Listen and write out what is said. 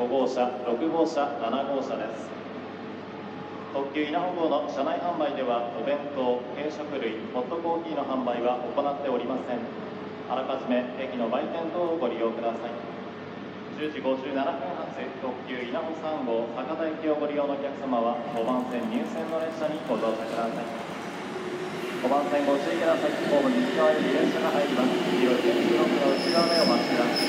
号車、6号車、7号車です。特急稲穂号の車内販売ではお弁当、軽食類、ホットコーヒーの販売は行っておりません。あらかじめ駅の売店等をご利用ください。10時57分発特急稲穂3号博多駅をご利用のお客様は5番線入線の列車にご乗車ください。5番線ご注意ください。ホーム右側より列車が入ります。黄色い電柱の内側でお待ちください。